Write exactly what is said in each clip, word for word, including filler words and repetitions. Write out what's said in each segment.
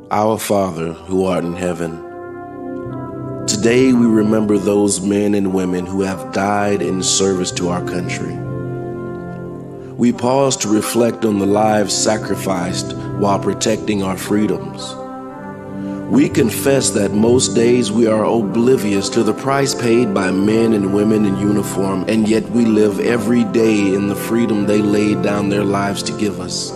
Our Father, who art in heaven, today we remember those men and women who have died in service to our country. We pause to reflect on the lives sacrificed while protecting our freedoms. We confess that most days we are oblivious to the price paid by men and women in uniform, and yet we live every day in the freedom they laid down their lives to give us.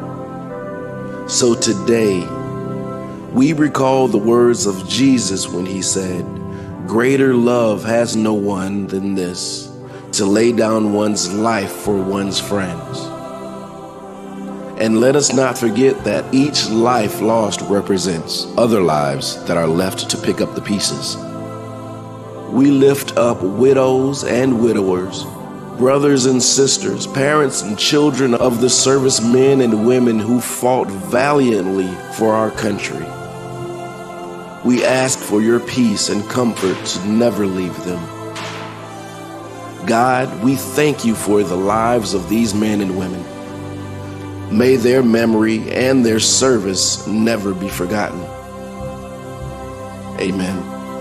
So today, we recall the words of Jesus when he said, "Greater love has no one than this, to lay down one's life for one's friends." And let us not forget that each life lost represents other lives that are left to pick up the pieces. We lift up widows and widowers, brothers and sisters, parents and children of the servicemen and women who fought valiantly for our country. We ask for your peace and comfort to never leave them. God, we thank you for the lives of these men and women. May their memory and their service never be forgotten. Amen.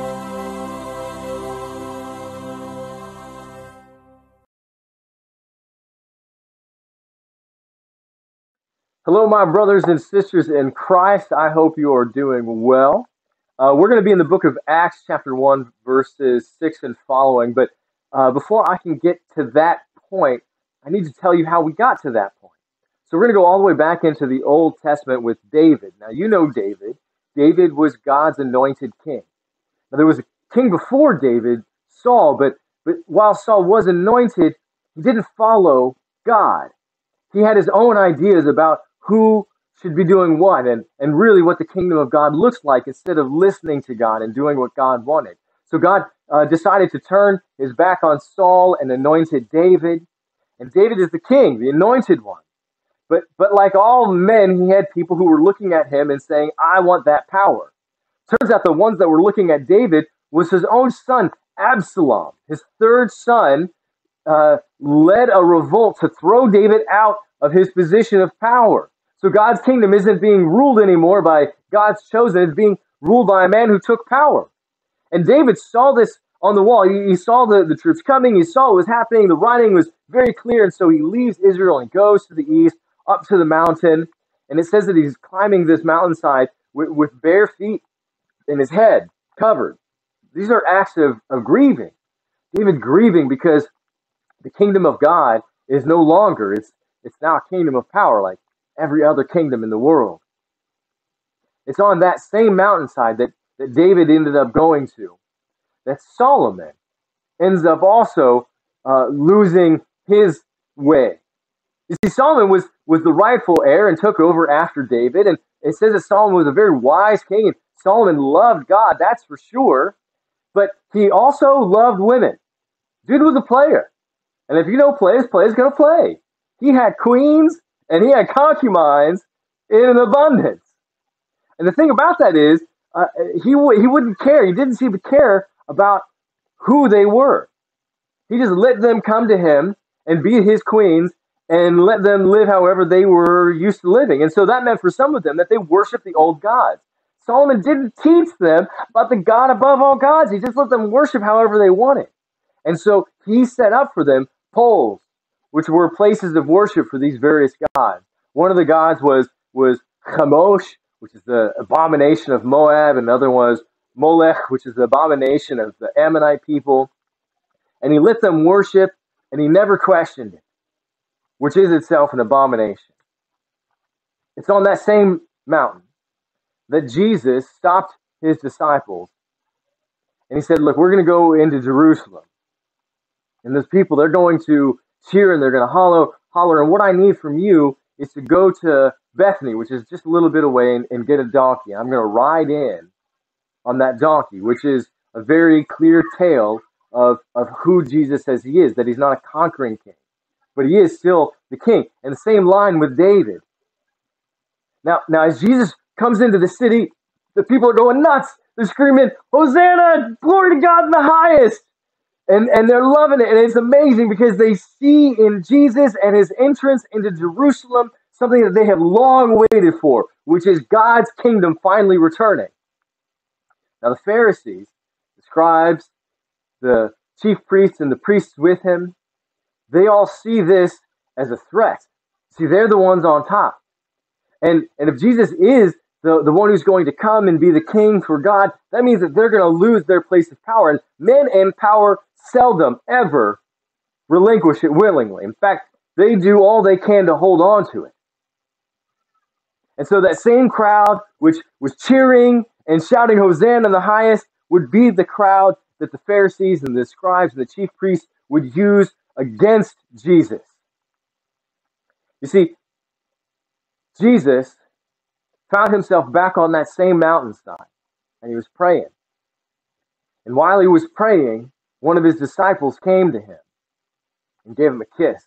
Hello, my brothers and sisters in Christ. I hope you are doing well. Uh, we're going to be in the book of Acts, chapter one, verses six and following. But uh, before I can get to that point, I need to tell you how we got to that point. So we're going to go all the way back into the Old Testament with David. Now, you know David. David was God's anointed king. Now, there was a king before David, Saul, but, but while Saul was anointed, he didn't follow God. He had his own ideas about who should be doing what, and, and really what the kingdom of God looks like, instead of listening to God and doing what God wanted. So God uh, decided to turn his back on Saul and anointed David. And David is the king, the anointed one. But, but like all men, he had people who were looking at him and saying, "I want that power." Turns out the ones that were looking at David was his own son, Absalom. His third son uh, led a revolt to throw David out of his position of power. So God's kingdom isn't being ruled anymore by God's chosen. It's being ruled by a man who took power. And David saw this on the wall. He, he saw the, the troops coming. He saw what was happening. The writing was very clear. And so he leaves Israel and goes to the east, up to the mountain. And it says that he's climbing this mountainside with, with bare feet and his head covered. These are acts of, of grieving. David grieving because the kingdom of God is no longer. It's, it's now a kingdom of power, like every other kingdom in the world. It's on that same mountainside that, that David ended up going to that Solomon ends up also uh, losing his way. You see, Solomon was, was the rightful heir and took over after David, and it says that Solomon was a very wise king, and Solomon loved God, that's for sure, but he also loved women. Dude was a player, and if you know players, players gonna play. He had queens, and he had concubines in an abundance. And the thing about that is, uh, he, w- he wouldn't care. He didn't seem to care about who they were. He just let them come to him and be his queens and let them live however they were used to living. And so that meant for some of them that they worshiped the old gods. Solomon didn't teach them about the God above all gods. He just let them worship however they wanted. And so he set up for them poles, which were places of worship for these various gods. One of the gods was, was Chemosh, which is the abomination of Moab. Another was Molech, which is the abomination of the Ammonite people. And he let them worship, and he never questioned it, which is itself an abomination. It's on that same mountain that Jesus stopped his disciples, and he said, "Look, we're going to go into Jerusalem. And those people, they're going to cheer and they're going to holler, holler. And what I need from you is to go to Bethany, which is just a little bit away, and, and get a donkey. I'm going to ride in on that donkey," which is a very clear tale of, of who Jesus says he is, that he's not a conquering king, but he is still the king. And the same line with David. Now, now as Jesus comes into the city, the people are going nuts. They're screaming, "Hosanna, glory to God in the highest." And, and they're loving it. And it's amazing because they see in Jesus and his entrance into Jerusalem something that they have long waited for, which is God's kingdom finally returning. Now the Pharisees, the scribes, the chief priests, and the priests with him, they all see this as a threat. See, they're the ones on top. And, and if Jesus is the, the one who's going to come and be the king for God, that means that they're going to lose their place of power. And men in power seldom ever relinquish it willingly. In fact, they do all they can to hold on to it. And so that same crowd which was cheering and shouting Hosanna in the highest would be the crowd that the Pharisees and the scribes and the chief priests would use against Jesus. You see, Jesus found himself back on that same mountainside, and he was praying. And while he was praying, one of his disciples came to him and gave him a kiss.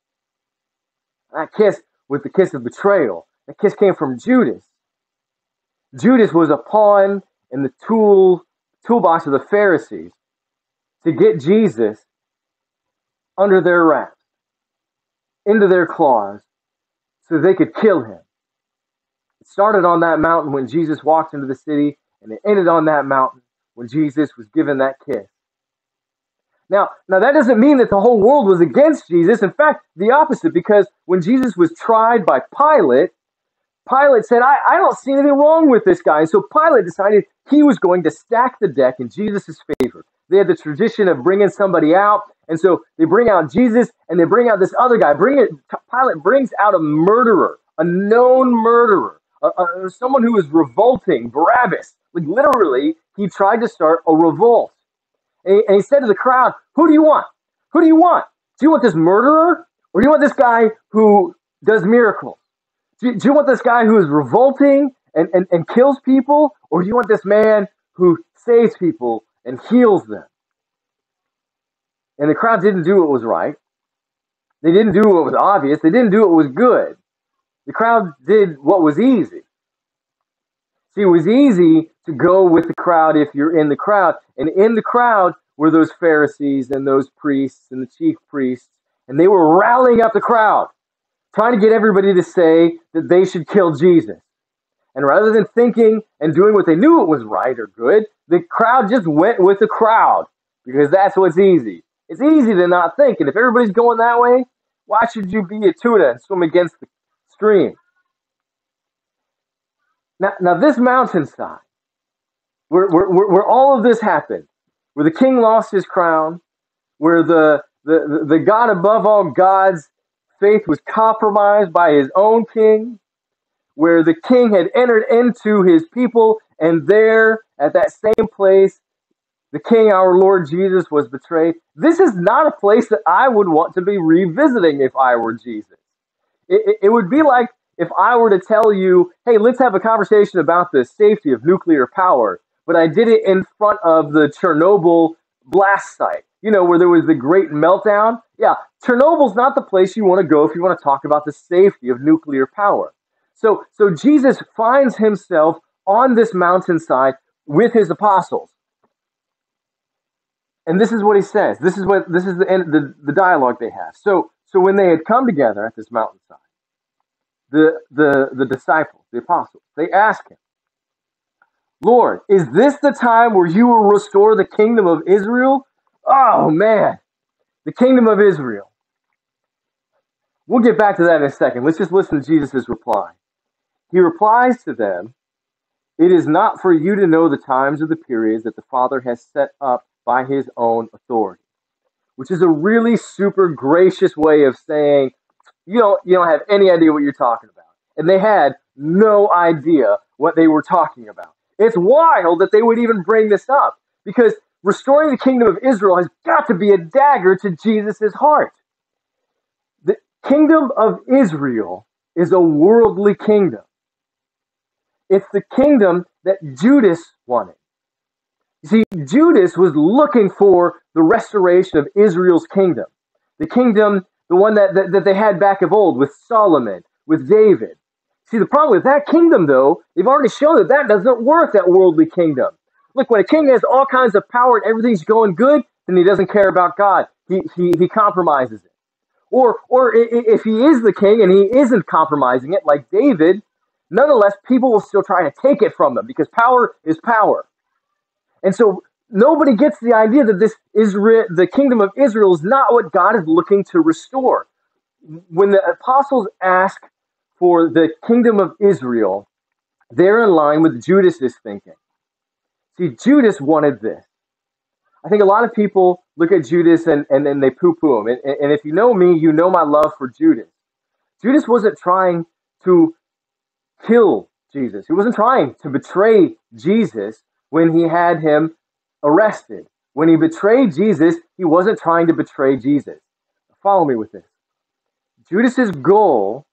That kiss was the kiss of betrayal. That kiss came from Judas. Judas was a pawn in the tool toolbox of the Pharisees to get Jesus under their wraps, into their claws, so they could kill him. It started on that mountain when Jesus walked into the city, and it ended on that mountain when Jesus was given that kiss. Now, now that doesn't mean that the whole world was against Jesus. In fact, the opposite, because when Jesus was tried by Pilate, Pilate said, I, I don't see anything wrong with this guy. And so Pilate decided he was going to stack the deck in Jesus' favor. They had the tradition of bringing somebody out. And so they bring out Jesus and they bring out this other guy. Bring it, Pilate brings out a murderer, a known murderer, a, a, someone who is revolting, Barabbas. Like literally, he tried to start a revolt. And he, and he said to the crowd, who do you want? Who do you want? Do you want this murderer? Or do you want this guy who does miracles? Do, do you want this guy who is revolting and, and, and kills people? Or do you want this man who saves people and heals them? And the crowd didn't do what was right. They didn't do what was obvious. They didn't do what was good. The crowd did what was easy. See, it was easy to go with the crowd if you're in the crowd. And in the crowd were those Pharisees and those priests and the chief priests. And they were rallying up the crowd, trying to get everybody to say that they should kill Jesus. And rather than thinking and doing what they knew it was right or good, the crowd just went with the crowd because that's what's easy. It's easy to not think. And if everybody's going that way, why should you be a tuna and swim against the stream? Now, now this mountainside, where, where, where all of this happened, where the king lost his crown, where the, the, the God above all gods' faith was compromised by his own king, where the king had entered into his people, and there, at that same place, the king, our Lord Jesus, was betrayed. This is not a place that I would want to be revisiting if I were Jesus. It, it, it would be like if I were to tell you, hey, let's have a conversation about the safety of nuclear power, but I did it in front of the Chernobyl blast site, you know, where there was the great meltdown. Yeah, Chernobyl's not the place you want to go if you want to talk about the safety of nuclear power. So, so Jesus finds himself on this mountainside with his apostles. And this is what he says. This is what this is the end, the, the dialogue they have. So, so when they had come together at this mountainside, the, the, the disciples, the apostles, they asked him, Lord, is this the time where you will restore the kingdom of Israel? Oh, man, the kingdom of Israel. We'll get back to that in a second. Let's just listen to Jesus' reply. He replies to them, it is not for you to know the times or the periods that the Father has set up by his own authority, which is a really super gracious way of saying, you don't, you don't have any idea what you're talking about. And they had no idea what they were talking about. It's wild that they would even bring this up, because restoring the kingdom of Israel has got to be a dagger to Jesus' heart. The kingdom of Israel is a worldly kingdom. It's the kingdom that Judas wanted. You see, Judas was looking for the restoration of Israel's kingdom. The kingdom, the one that, that, that they had back of old with Solomon, with David. See, the problem with that kingdom, though, they've already shown that that doesn't work, that worldly kingdom. Look, when a king has all kinds of power and everything's going good, then he doesn't care about God. He, he, he compromises it. Or, or if he is the king and he isn't compromising it, like David, nonetheless, people will still try to take it from them because power is power. And so nobody gets the idea that this Israel, the kingdom of Israel, is not what God is looking to restore. When the apostles ask for the kingdom of Israel, they're in line with Judas's thinking. See, Judas wanted this. I think a lot of people look at Judas and, and then they poo-poo him. And, and if you know me, you know my love for Judas. Judas wasn't trying to kill Jesus. He wasn't trying to betray Jesus when he had him arrested. When he betrayed Jesus, he wasn't trying to betray Jesus. Follow me with this. Judas's goal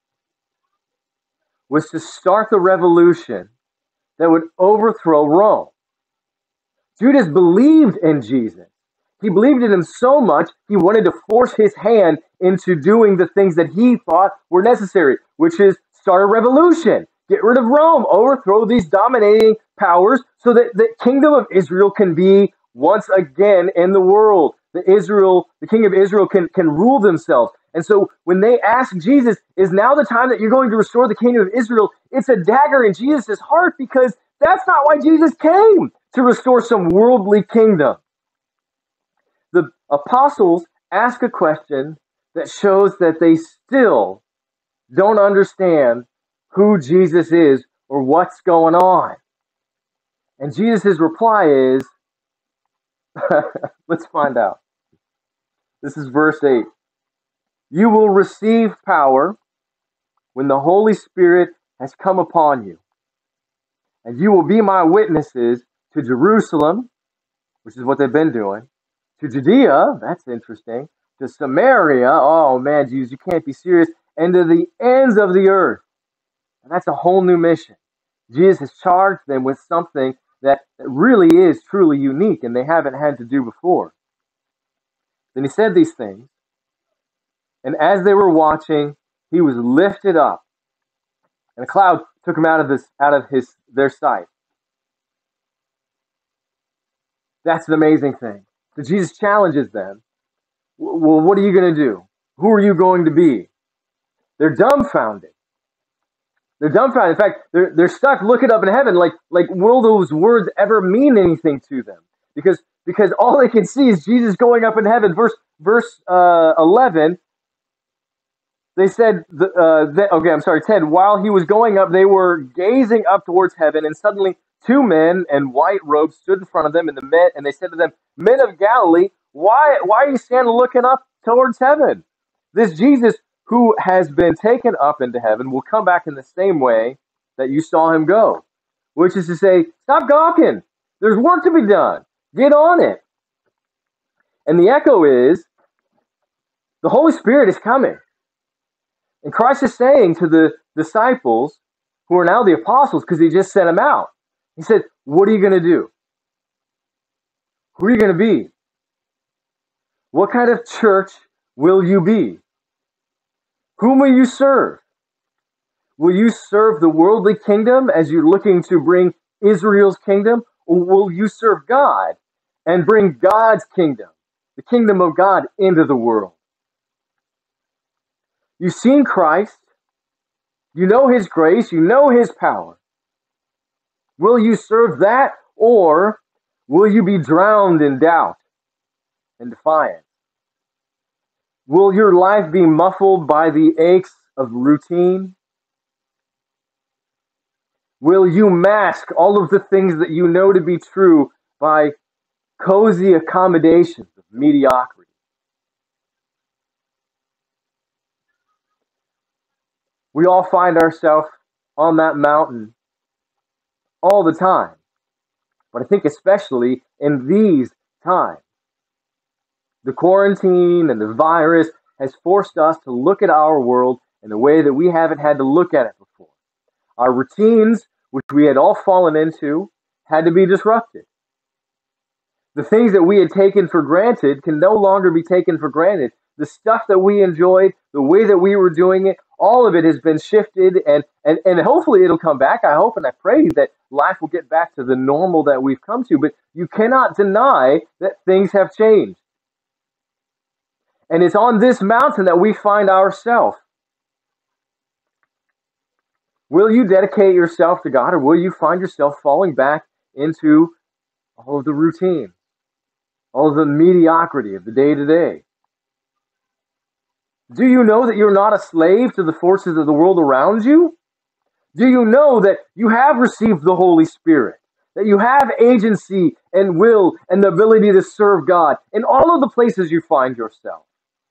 was to start the revolution that would overthrow Rome. Judas believed in Jesus. He believed in him so much, he wanted to force his hand into doing the things that he thought were necessary, which is start a revolution, get rid of Rome, overthrow these dominating powers so that the kingdom of Israel can be once again in the world. The Israel, the king of Israel can, can rule themselves. And so when they ask Jesus, is now the time that you're going to restore the kingdom of Israel? It's a dagger in Jesus' heart because that's not why Jesus came, to restore some worldly kingdom. The apostles ask a question that shows that they still don't understand who Jesus is or what's going on. And Jesus' reply is, let's find out. This is verse eight. You will receive power when the Holy Spirit has come upon you. And you will be my witnesses to Jerusalem, which is what they've been doing, to Judea, that's interesting, to Samaria, oh man, Jesus, you can't be serious, and to the ends of the earth. And that's a whole new mission. Jesus has charged them with something that really is truly unique and they haven't had to do before. Then he said these things, and as they were watching, he was lifted up, and a cloud took him out of this, out of his their sight. That's an amazing thing. So Jesus challenges them. Well, what are you going to do? Who are you going to be? They're dumbfounded. They're dumbfounded. In fact, they're they're stuck looking up in heaven, like like will those words ever mean anything to them? Because because all they can see is Jesus going up in heaven. Verse verse uh, eleven. They said, the, uh, that, okay, I'm sorry, ten. While he was going up, they were gazing up towards heaven, and suddenly two men in white robes stood in front of them, and the men, and they said to them, "Men of Galilee, why why are you standing looking up towards heaven? This Jesus who has been taken up into heaven will come back in the same way that you saw him go." Which is to say, stop gawking. There's work to be done. Get on it. And the echo is, the Holy Spirit is coming. And Christ is saying to the disciples, who are now the apostles, because he just sent them out, he said, what are you going to do? Who are you going to be? What kind of church will you be? Whom will you serve? Will you serve the worldly kingdom as you're looking to bring Israel's kingdom? Or will you serve God and bring God's kingdom, the kingdom of God, into the world? You've seen Christ. You know his grace. You know his power. Will you serve that, or will you be drowned in doubt and defiance? Will your life be muffled by the aches of routine? Will you mask all of the things that you know to be true by cozy accommodations of mediocrity? We all find ourselves on that mountain all the time. But I think especially in these times, the quarantine and the virus has forced us to look at our world in a way that we haven't had to look at it before. Our routines, which we had all fallen into, had to be disrupted. The things that we had taken for granted can no longer be taken for granted. The stuff that we enjoyed, the way that we were doing it, all of it has been shifted, and, and, and hopefully it'll come back. I hope and I pray that life will get back to the normal that we've come to, but you cannot deny that things have changed. And it's on this mountain that we find ourselves. Will you dedicate yourself to God, or will you find yourself falling back into all of the routine, all of the mediocrity of the day-to-day? Do you know that you're not a slave to the forces of the world around you? Do you know that you have received the Holy Spirit, that you have agency and will and the ability to serve God in all of the places you find yourself?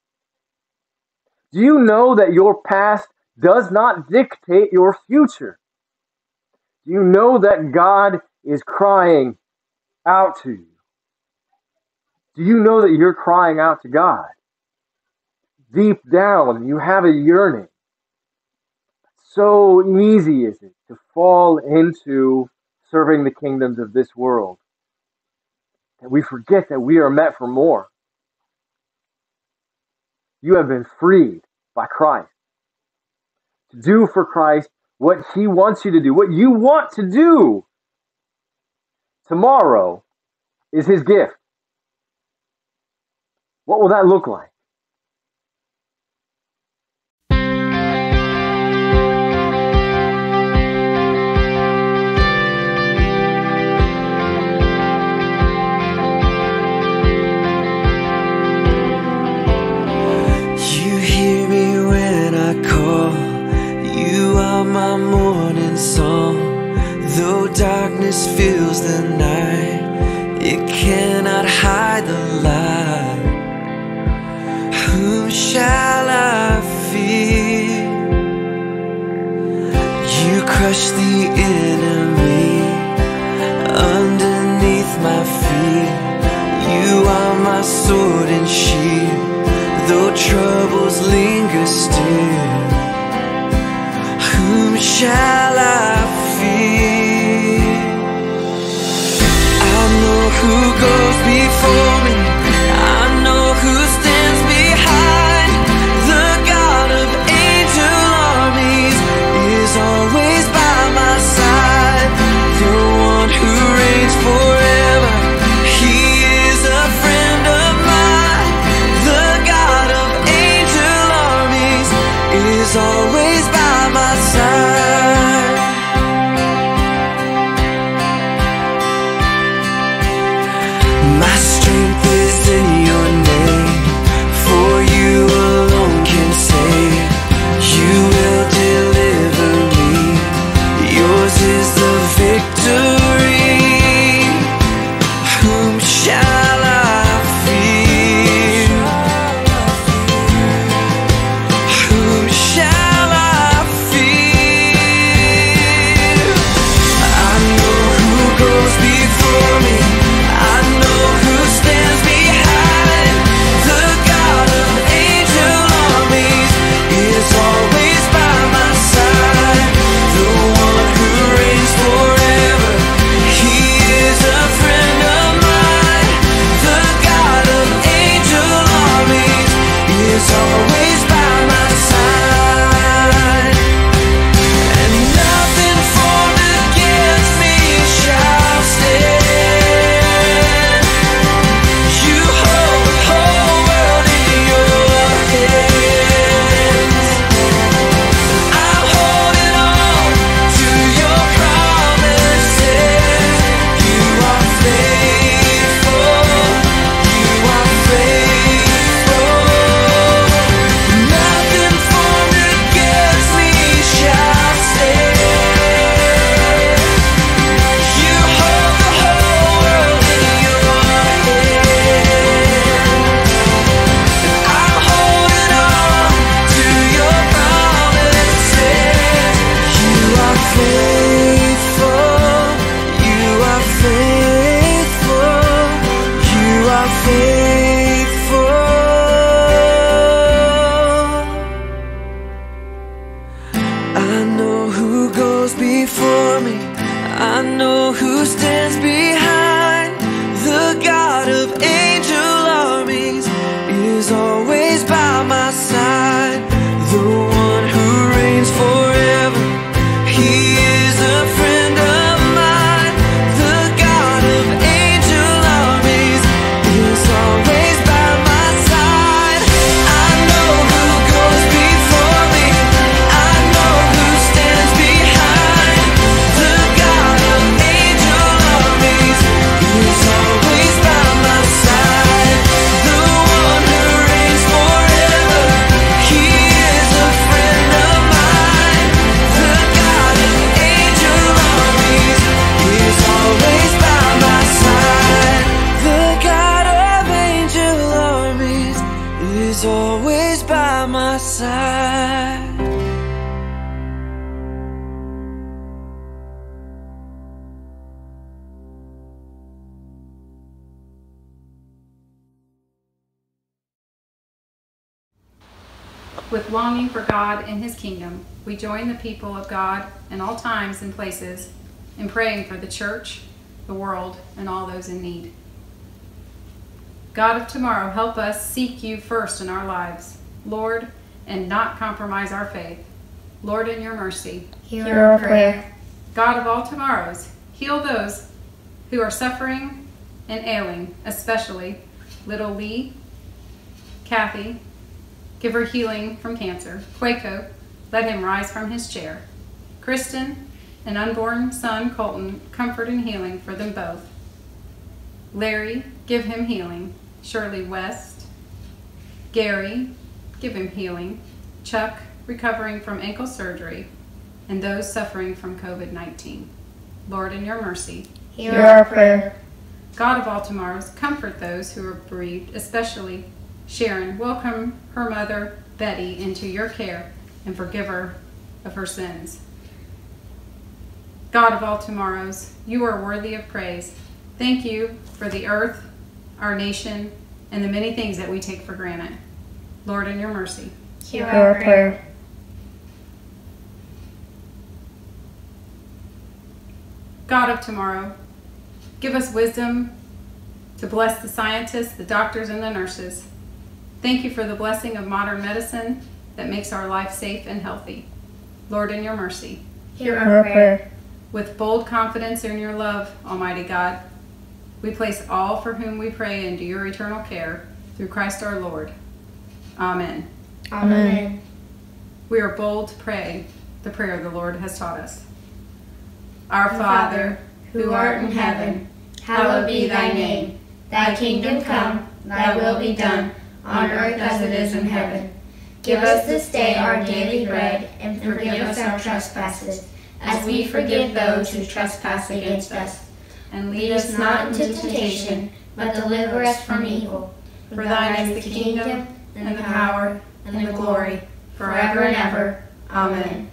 Do you know that your past does not dictate your future? Do you know that God is crying out to you? Do you know that you're crying out to God? Deep down, you have a yearning. So easy is it to fall into serving the kingdoms of this world that we forget that we are meant for more. You have been freed by Christ to do for Christ what He wants you to do, what you want to do. Tomorrow is His gift. What will that look like? My morning song, though darkness fills the night, it cannot hide the light. Whom shall I fear? You crush the enemy underneath my feet. You are my sword and shield, though troubles linger still. Whom shall I fear? I know who goes before me. I know who stands behind. The God of angel armies is always by my side. The one who reigns forever, He is a friend of mine. The God of angel armies is always by my side. My strength is in your name, for you alone can save. You will deliver me, yours is the victory. Whom shall I fear? Whom shall always by my side. With longing for God and His kingdom, we join the people of God in all times and places in praying for the church, the world, and all those in need. God of tomorrow, help us seek you first in our lives, Lord, and not compromise our faith. Lord, in your mercy, hear our prayer. God of all tomorrows, heal those who are suffering and ailing, especially little Lee, Kathy, give her healing from cancer. Quaco, let him rise from his chair. Kristen, an unborn son, Colton, comfort and healing for them both. Larry, give him healing. Shirley West. Gary, give him healing. Chuck, recovering from ankle surgery. And those suffering from covid nineteen. Lord, in your mercy, hear our prayer. God of all tomorrows, comfort those who are bereaved, especially Sharon. Welcome her mother, Betty, into your care and forgive her of her sins. God of all tomorrows, you are worthy of praise. Thank you for the earth, our nation, and the many things that we take for granted. Lord, in your mercy, hear our prayer. God of tomorrow, give us wisdom to bless the scientists, the doctors, and the nurses. Thank you for the blessing of modern medicine that makes our life safe and healthy. Lord, in your mercy, hear our prayer. With bold confidence in your love, Almighty God, we place all for whom we pray into your eternal care through Christ our Lord. Amen. Amen. We are bold to pray the prayer the Lord has taught us. Our Father, who art in heaven, hallowed be thy name. Thy kingdom come, thy will be done, on earth as it is in heaven. Give us this day our daily bread, and forgive us our trespasses, as we forgive those who trespass against us. And lead us not into temptation, but deliver us from evil. For thine is the kingdom, and the power, and the glory, forever and ever. Amen.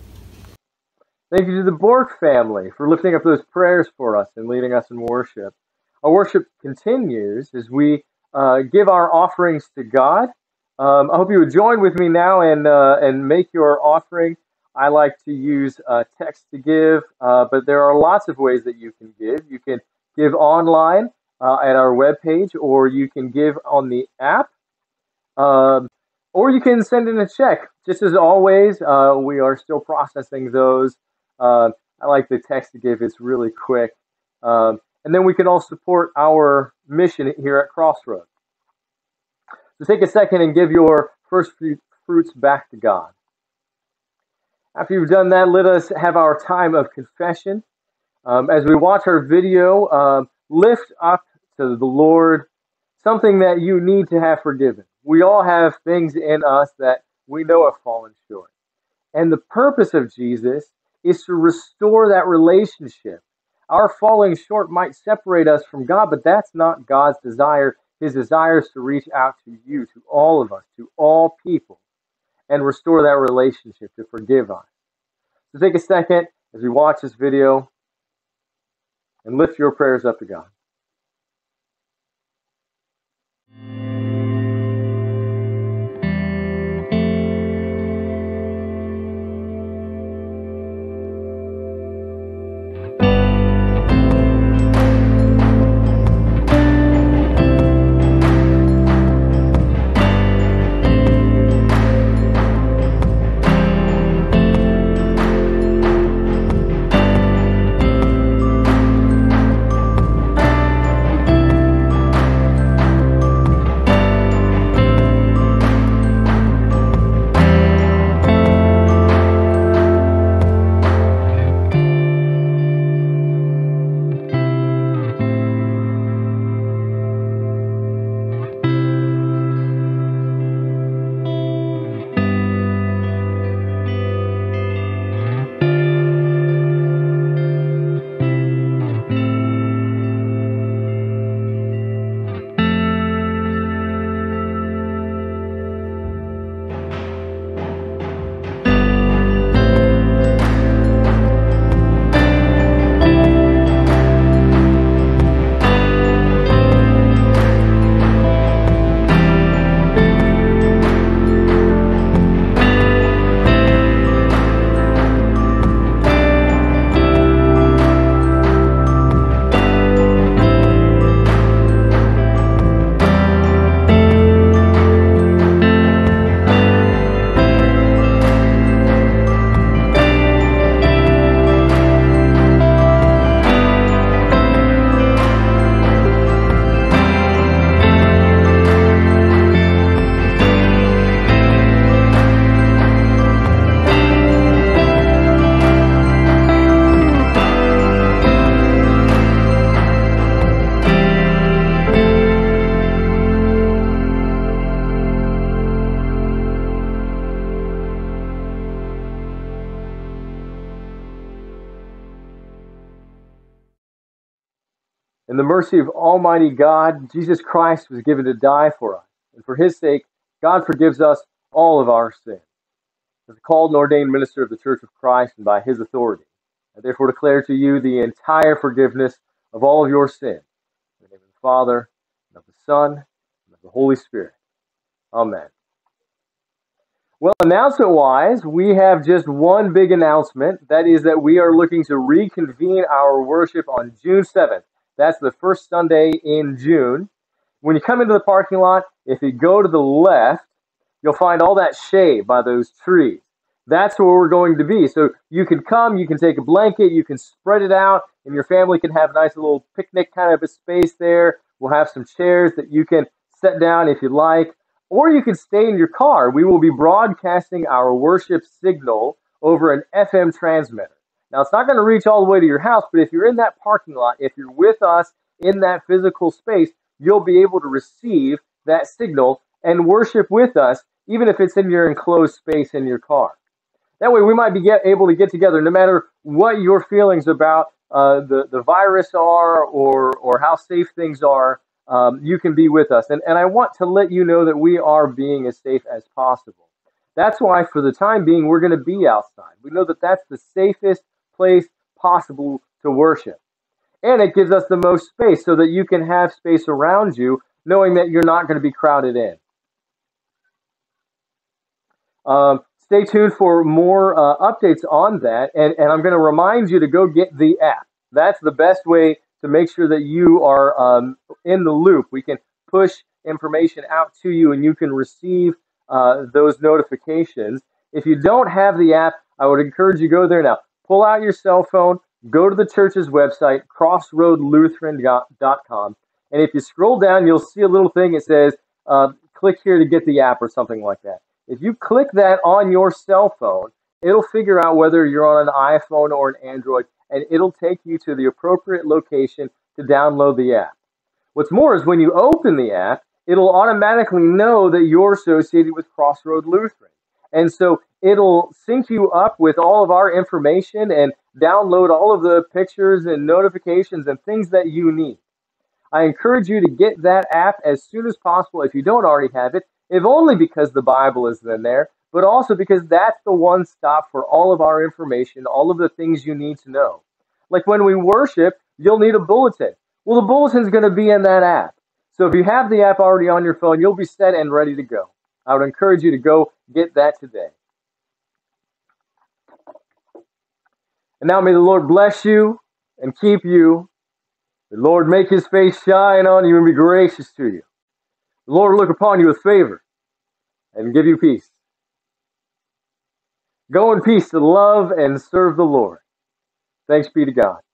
Thank you to the Bork family for lifting up those prayers for us and leading us in worship. Our worship continues as we uh, give our offerings to God. Um, I hope you would join with me now and uh, and make your offering. I like to use uh, text to give, uh, but there are lots of ways that you can give. You can give online uh, at our webpage, or you can give on the app, um, or you can send in a check. Just as always, uh, we are still processing those. Uh, I like the text to give. It's really quick. Um, and then we can all support our mission here at Crossroads. So take a second and give your first fruits back to God. After you've done that, let us have our time of confession. Um, as we watch our video, um, lift up to the Lord something that you need to have forgiven. We all have things in us that we know have fallen short. And the purpose of Jesus is to restore that relationship. Our falling short might separate us from God, but that's not God's desire. His desire is to reach out to you, to all of us, to all people, and restore that relationship, to forgive us. So take a second as we watch this video and lift your prayers up to God. In the mercy of Almighty God, Jesus Christ was given to die for us. And for his sake, God forgives us all of our sins. As a called and ordained minister of the Church of Christ and by his authority, I therefore declare to you the entire forgiveness of all of your sins. In the name of the Father, and of the Son, and of the Holy Spirit. Amen. Well, announcement-wise, we have just one big announcement. That is that we are looking to reconvene our worship on June seventh. That's the first Sunday in June. When you come into the parking lot, if you go to the left, you'll find all that shade by those trees. That's where we're going to be. So you can come, you can take a blanket, you can spread it out, and your family can have a nice little picnic kind of a space there. We'll have some chairs that you can sit down if you like, or you can stay in your car. We will be broadcasting our worship signal over an F M transmitter. Now, it's not going to reach all the way to your house, but if you're in that parking lot, if you're with us in that physical space, you'll be able to receive that signal and worship with us, even if it's in your enclosed space in your car. That way we might be get, able to get together no matter what your feelings about uh, the, the virus are or, or how safe things are. Um, you can be with us. And, and I want to let you know that we are being as safe as possible. That's why for the time being, we're going to be outside. We know that that's the safest place possible to worship. And it gives us the most space so that you can have space around you, knowing that you're not going to be crowded in. Um, stay tuned for more uh, updates on that. And, and I'm going to remind you to go get the app. That's the best way to make sure that you are um, in the loop. We can push information out to you and you can receive uh, those notifications. If you don't have the app, I would encourage you to go there now. Pull out your cell phone, go to the church's website, crossroad lutheran dot com. And if you scroll down, you'll see a little thing that says, uh, click here to get the app or something like that. If you click that on your cell phone, it'll figure out whether you're on an iPhone or an Android, and it'll take you to the appropriate location to download the app. What's more is when you open the app, it'll automatically know that you're associated with Crossroad Lutheran. And so it'll sync you up with all of our information and download all of the pictures and notifications and things that you need. I encourage you to get that app as soon as possible if you don't already have it, if only because the Bible is in there, but also because that's the one stop for all of our information, all of the things you need to know. Like when we worship, you'll need a bulletin. Well, the bulletin's going to be in that app. So if you have the app already on your phone, you'll be set and ready to go. I would encourage you to go get that today. And now may the Lord bless you and keep you. The Lord make his face shine on you and be gracious to you. The Lord look upon you with favor and give you peace. Go in peace to love and serve the Lord. Thanks be to God.